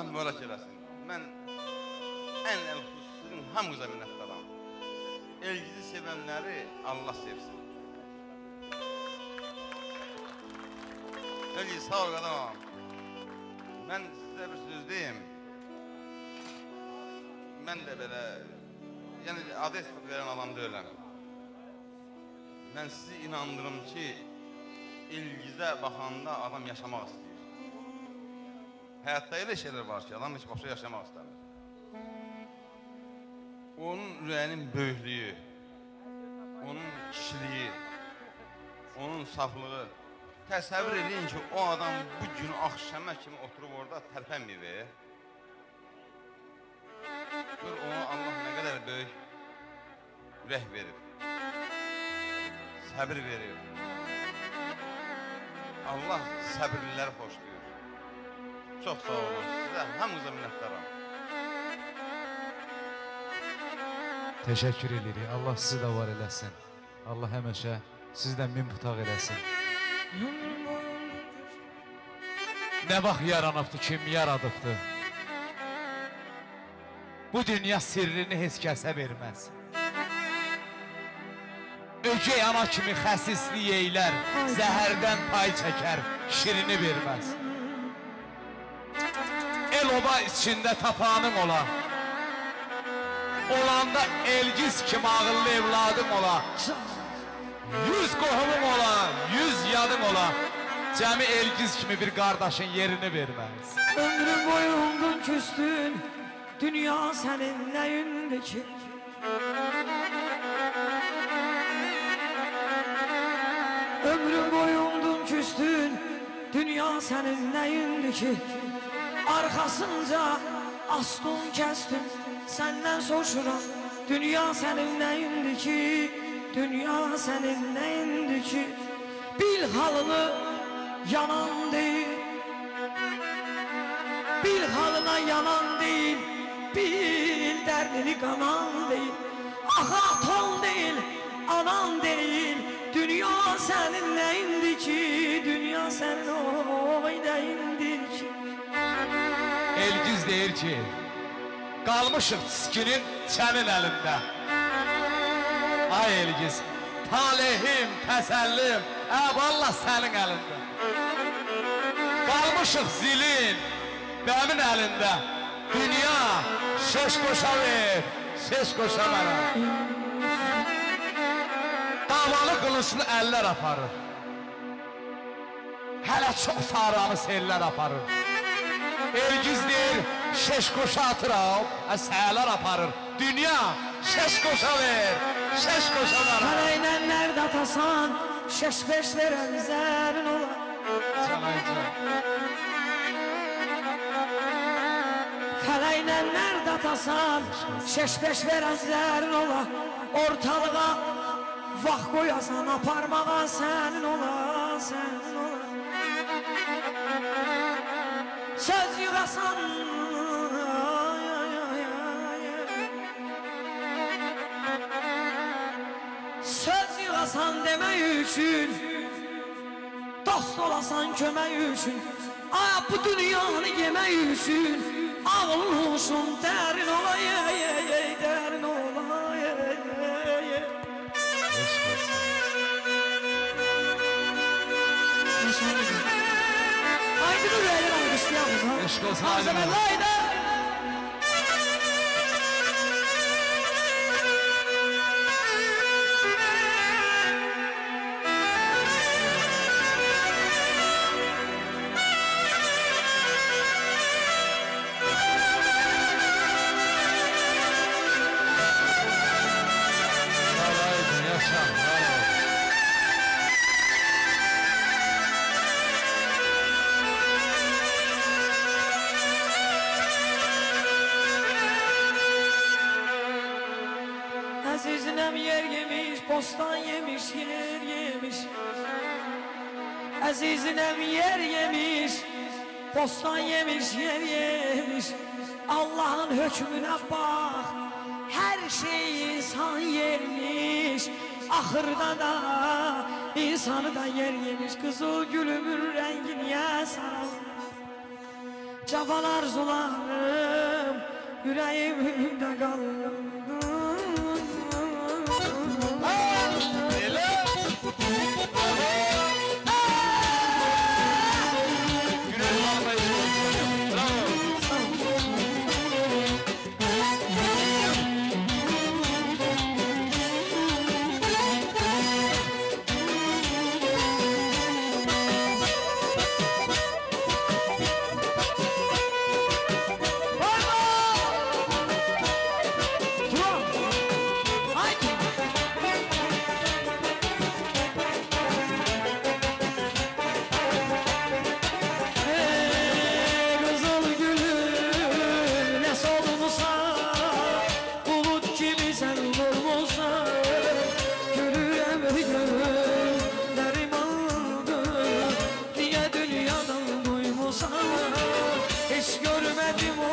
Allah mübarək eləsin. Mən ən xüsusən hamınıza minnətdaram. Elgizi sevənləri Allah sevsin. Elgizi sağ ol qadamam. Mən sizə bir söz deyim. Mən də belə, yəni adres verən adam deyiləm. Mən sizi inandırım ki, ilgizə baxanda adam yaşamaq istəyir. Həyatda elə şeylər var ki, adam heç başa yaşamaq istəmir. Onun ürəyinin böyüklüyü, onun kişiliyi, onun saflığı. Təsəvvür edin ki, o adam bu gün axşama kimi oturub orada tərpənmir. Gör, ona Allah nə qədər böyük ürək verir, səbir verir. Allah səbirliləri xoşlayır. Çox sağ olun, sizə hamınıza minnətdaram. Təşəkkür edirik, Allah sizi də var eləsin. Allah həmişə sizdən min putaq eləsin. Nə vaxt yaranıbdır, kim yaradıbdır? Bu dünya sirrini heç kəsə verməz. Ögey ana kimi xəsislik eylər, zəhərdən pay çəkər, şirini verməz. El oba içində tapanım ola, olanda elgiz kimi ağıllı evladım ola, 100 qohumum ola, 100 yadım ola, cəmi elgiz kimi bir qardaşın yerini verməz. Ömrüm boyundan küstün, dünya sənin nəyindəki? Ömrüm boyundan küstün, dünya sənin nəyindəki? Arxasınca aston kəstin, səndən soruşuram, dünya sənin nəyindəki? Dünya sənin nəyindəki? Bil halını yanan deyil, bil halına yanan deyil, bil dərdini qanan deyil, aton deyil, anan deyil, dünya sənin nəyindir ki, dünya sənin oy nəyindir ki? Elgiz deyir ki, qalmışıq çiskinin sənin əlində. Ay Elgiz, talihim, təsəllim, vallah sənin əlində. Qalmışıq zilin, bəmin əlində. Dünya şeş qoşa ver, şeş qoşa mənə. Davalı qılıncını əllər aparır. Hələ çox sarağını sellər aparır. Elgiz deyir, şeş qoşa atıram, səyələr aparır. Dünya şeş qoşa ver, şeş qoşa mənə. Fələynə nərd atasan, şeş beş verən zərin olar. Fələynə nərd atasan, şeş beş verən zərin olar. Ortalığa vaxt qoyasan, aparmağa sənin olar, sənin olar. Söz yığasan, söz yığasan demək üçün, dost olasan kömək üçün, bu dünyanı yemək üçün, ağlın olsun dərin ola, dərin ola. Haydi dur əylər alqışlayalım. Eşq olsun aydın. Əzizinem yer yemiş, postan yemiş, yer yemiş. Əzizinem yer yemiş, postan yemiş, yer yemiş. Allah'ın hükmüne bak, her şey insan yermiş. Ahırda da insanı da yer yemiş. Kızıl gülümün rengini sarar. Cavan arzularım yüreğimde kaldı. Hiç görmedim